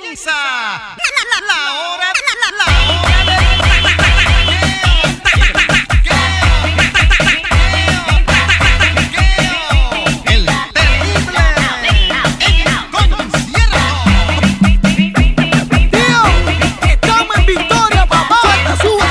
sintoniza la hora del el terrible concierto. Tío, estamos en victoria, papá. Sube,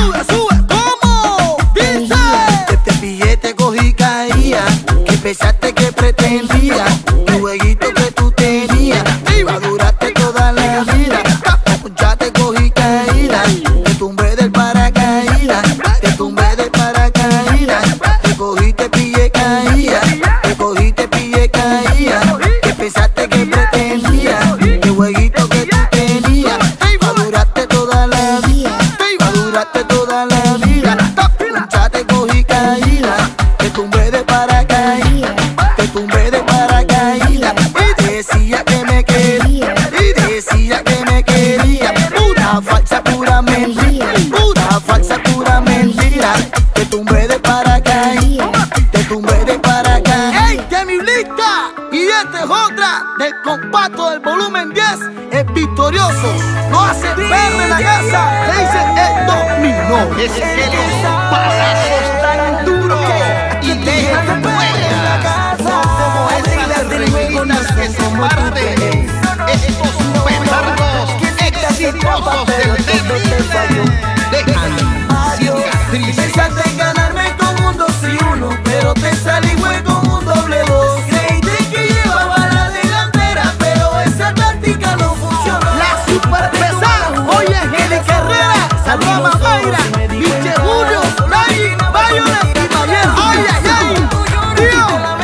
¿cómo? Dice. Te pillé, te cogí, caía. Que pensaste que pretendía. Tu jueguito que tú tenías. Va, duraste toda la vida. Ya te cogí, caída. Te tumbé del paracaídas. Te tumbé del paracaídas. Te cogí, te pillé, caía. Te cogí, te pillé, caía. Que pensaste que pretendía. Tu jueguito que tú tenías. Va, duraste toda la vida. Va, duraste toda la vida. Ya te cogí, caída. Te tumbé de paracaídas. Te tumbé de paracaídas. Y decía que me quería. Y decía que me quería. Pura falsa, pura mentira. Pura falsa, pura mentira. Te tumbé de paracaídas. Te tumbé de paracaídas. ¡Ey, de mi lista! Y esta es otra del compacto del volumen 10. Es victorioso. No hace perro en la casa. Le dicen el dominó. Es que los palazos tan duros y dejan huella como esas reinas que se parten. Estos petardos exitosos del terrible dejan cicatrices. Pensaste en ganarme con un 2 y 1, pero te salí güey con un doble 2. Creíste que llevaba la delantera, pero esa táctica no funcionó. La super pesada. Oye, Angélica Herrera. Saluda a Mamaira. Miche Julio. Nay, Violet y Mayer. Ay, ay, ay. Tío.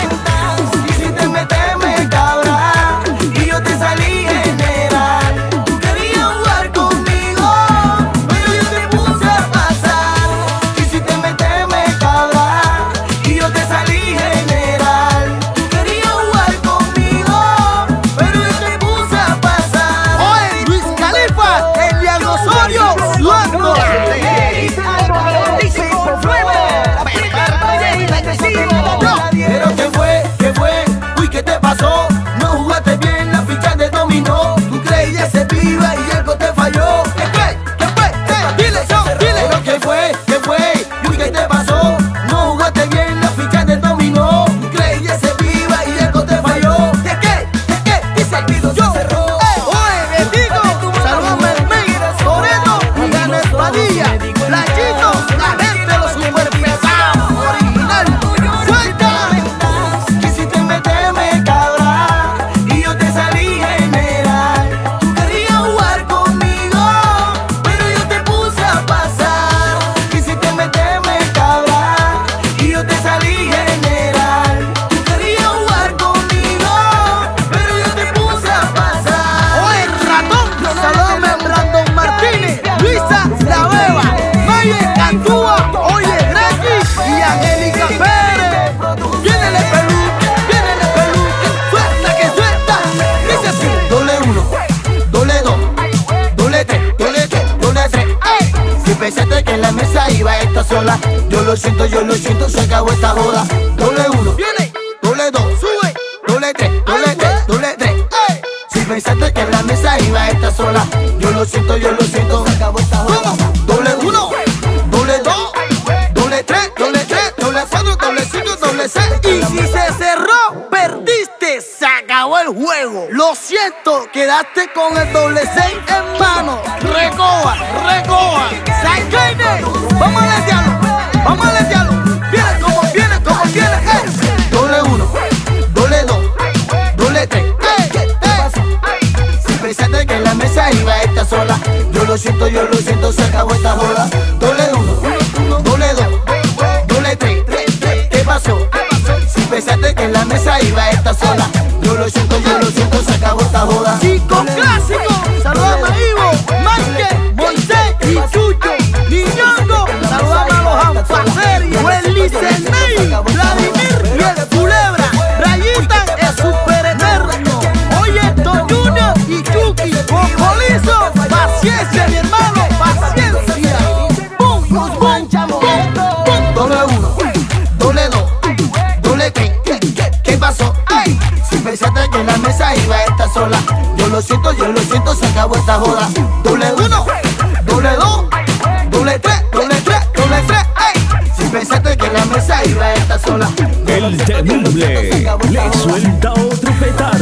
Quisiste meterme cabra y yo te salí general. Tú querías jugar conmigo, pero yo te puse a pasar. Quisiste meterme cabra y yo te salí general. Tú querías jugar conmigo, pero yo te puse a pasar. Oye, Luis Khalifa. Elian Osorio. Luando. Pero ¿qué fue? Uy, ¿qué te pasó? No jugaste bien la ficha de dominó. Tú creías ser piba y algo te falló. ¿Qué fue? Dile, dile. Pero ¿qué fue? Uy, ¿qué te pasó? No jugaste bien la ficha de dominó. Tú creías ser piba y algo te falló. ¿De qué? Dice el pido se cerró. Oye, bendigo. Saluda a Mermey. Toreto. Y Gana Espadilla. Blanchito. La gente de los super pesados. Original. Suelta. Quisiste meterme cabra y yo te salí general. Tú querías jugar conmigo, pero yo te puse a pasar. Quisiste meterme cabra y yo te salí general. Tú querías jugar conmigo, pero yo te puse a pasar. Oye, ratón. Saludame a Brandon Martínez. Luisa La Beba. Maye Cantúa. Oye, Graki. Y Angélica Pérez. Viene el peluque. Suelta que suelta. Dice así. Doble 1, doble 2, doble 3, doble 3. Si pensaste que en la mesa iba a estar sola, yo lo siento, se acabó esta joda. Doble 1, Viene. doble 2, Sube. doble 3. Si pensaste que en la mesa iba a estar sola, yo lo siento, se acabó esta joda. ¿Cómo? Doble 1, doble 2, doble 3, doble 4, doble 5, doble 6. Y si se cerró, perdiste, se acabó el juego. Lo siento, quedaste con el doble 6 en mano. Recoba. Sancaine, vamos a letearlo. Viene como viene. Doble 1, doble 2, doble 3. Si pensaste que en la mesa iba a estar sola, yo lo siento, se acabó esta joda. Doble 1, doble 2, doble 3. ¿Qué pasó? Si pensaste que en la mesa iba a estar sola, yo lo siento, se acabó esta joda. Chico clásico, saludame a Ivo, Mike, Moisés y Chucho, Niñongo, saludame a los Anfaceri, Welly Seney, Vladimir y el Culebra, Rayita es super eterno, oye, Don Junior y Chucky, Cocolizo, paciencia mi hermano, paciencia. lo siento, se acabó esta joda. Doble 1, doble 2, doble 3, doble 3, doble 3, ey. Si pensaste que la mesa iba a estar sola. El temible le suelta otro petardo.